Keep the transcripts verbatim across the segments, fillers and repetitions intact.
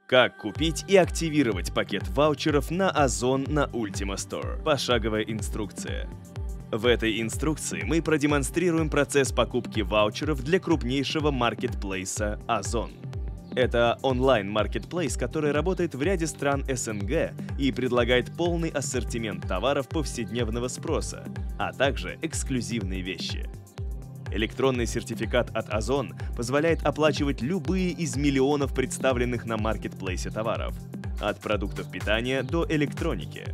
Как купить и активировать пакет ваучеров на Озон на Ultima Store. Пошаговая инструкция. В этой инструкции мы продемонстрируем процесс покупки ваучеров для крупнейшего маркетплейса Озон. Это онлайн-маркетплейс, который работает в ряде стран эс эн гэ и предлагает полный ассортимент товаров повседневного спроса, а также эксклюзивные вещи. Электронный сертификат от Озон позволяет оплачивать любые из миллионов представленных на маркетплейсе товаров, от продуктов питания до электроники.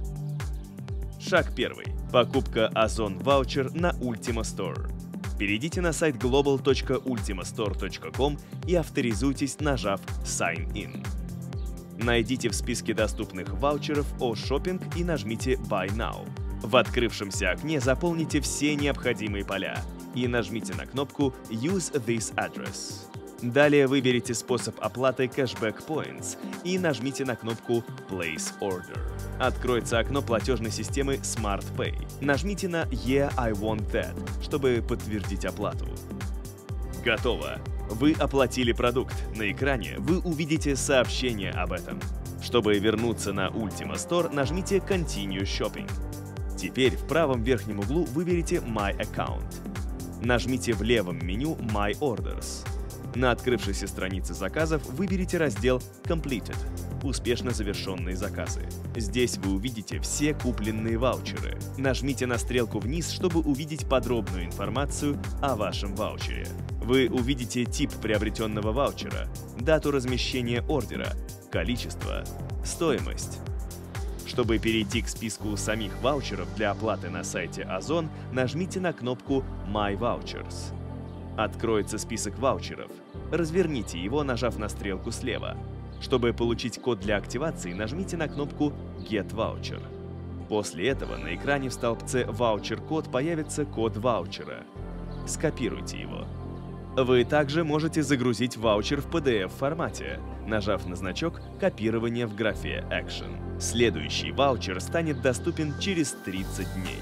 Шаг первый. Покупка Озон ваучер на Ultima Store. Перейдите на сайт глобал точка ультимастор точка ком и авторизуйтесь, нажав Sign In. Найдите в списке доступных ваучеров о шопинг и нажмите Buy Now. В открывшемся окне заполните все необходимые поля и нажмите на кнопку Use this address. Далее выберите способ оплаты Cashback Points и нажмите на кнопку Place Order. Откроется окно платежной системы Smart Pay. Нажмите на Yeah, I want that, чтобы подтвердить оплату. Готово! Вы оплатили продукт. На экране вы увидите сообщение об этом. Чтобы вернуться на Ultima Store, нажмите Continue Shopping. Теперь в правом верхнем углу выберите My Account. Нажмите в левом меню My Orders. На открывшейся странице заказов выберите раздел Completed – успешно завершенные заказы. Здесь вы увидите все купленные ваучеры. Нажмите на стрелку вниз, чтобы увидеть подробную информацию о вашем ваучере. Вы увидите тип приобретенного ваучера, дату размещения ордера, количество, стоимость. Чтобы перейти к списку самих ваучеров для оплаты на сайте Озон, нажмите на кнопку My Vouchers. Откроется список ваучеров. Разверните его, нажав на стрелку слева. Чтобы получить код для активации, нажмите на кнопку Get Voucher. После этого на экране в столбце «Ваучер-код» появится код ваучера. Скопируйте его. Вы также можете загрузить ваучер в пи ди эф-формате, нажав на значок «Копирование» в графе Action. Следующий ваучер станет доступен через тридцать дней.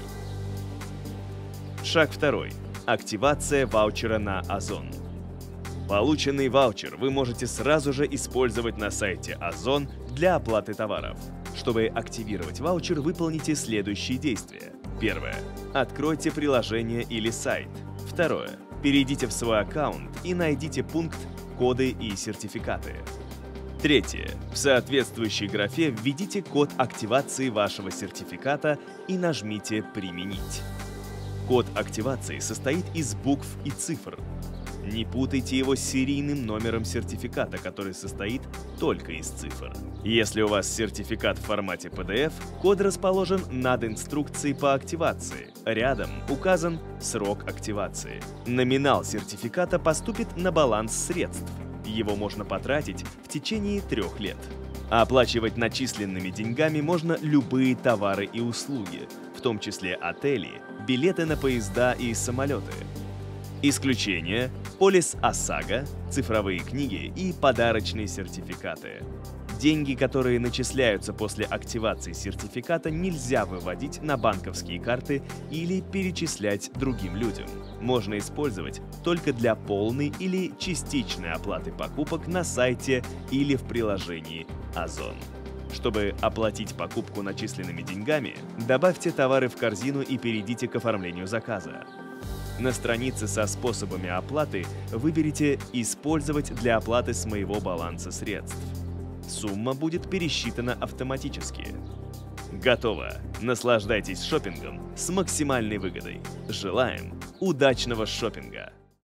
Шаг второй. Активация ваучера на Озон. Полученный ваучер вы можете сразу же использовать на сайте Озон для оплаты товаров. Чтобы активировать ваучер, выполните следующие действия. Первое. Откройте приложение или сайт. Второе. Перейдите в свой аккаунт и найдите пункт «Коды и сертификаты». Третье. В соответствующей графе введите код активации вашего сертификата и нажмите «Применить». Код активации состоит из букв и цифр. Не путайте его с серийным номером сертификата, который состоит только из цифр. Если у вас сертификат в формате пи ди эф, код расположен над инструкцией по активации. Рядом указан срок активации. Номинал сертификата поступит на баланс средств. Его можно потратить в течение трех лет. Оплачивать начисленными деньгами можно любые товары и услуги, в том числе отели, билеты на поезда и самолеты. Исключение – полис ОСАГО, цифровые книги и подарочные сертификаты. Деньги, которые начисляются после активации сертификата, нельзя выводить на банковские карты или перечислять другим людям. Можно использовать только для полной или частичной оплаты покупок на сайте или в приложении Озон. Чтобы оплатить покупку начисленными деньгами, добавьте товары в корзину и перейдите к оформлению заказа. На странице со способами оплаты выберите «Использовать для оплаты с моего баланса средств». Сумма будет пересчитана автоматически. Готово! Наслаждайтесь шопингом с максимальной выгодой. Желаем удачного шопинга!